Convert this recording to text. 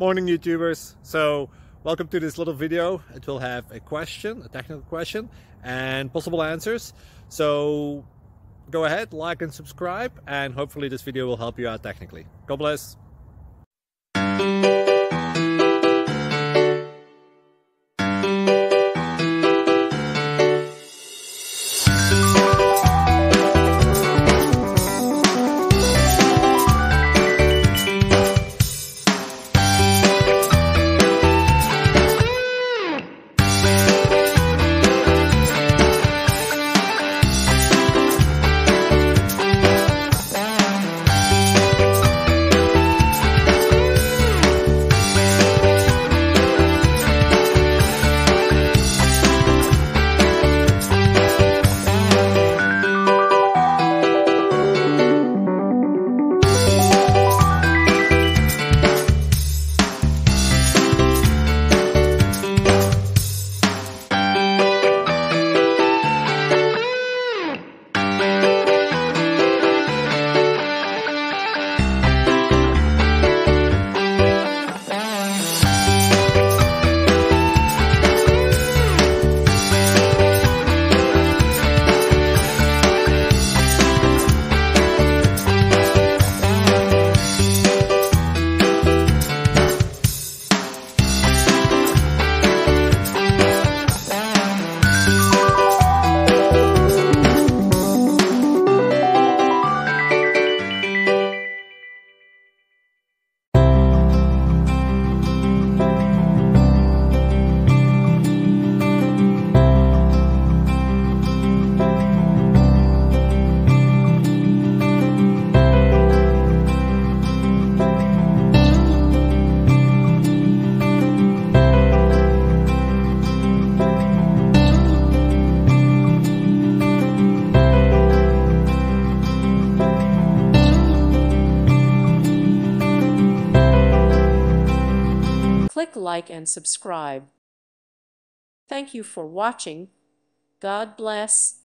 Morning YouTubers. So welcome to this little video. It will have a question, a technical question, and possible answers. So go ahead, like and subscribe, and hopefully this video will help you out technically. God bless. Click like and subscribe. Thank you for watching. God bless.